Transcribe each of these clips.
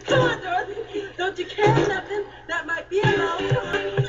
Come on, Dorothy. Don't you care nothing? That might be a long time.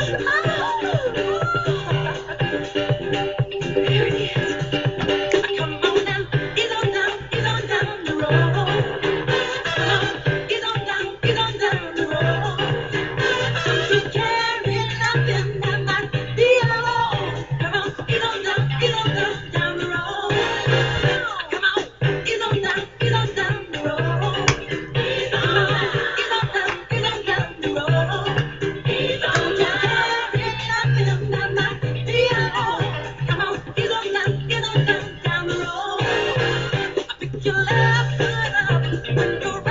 Here it is. Come on down, ease on down the road. Come on, ease on down the road. Don't you carry nothing that might be alone. Come on, ease on down the road. Come on, ease on down the road. Come on, ease on down the road. Don't you carry nothing that might be alone. Come on, ease on down the road. I pick your love good up when you're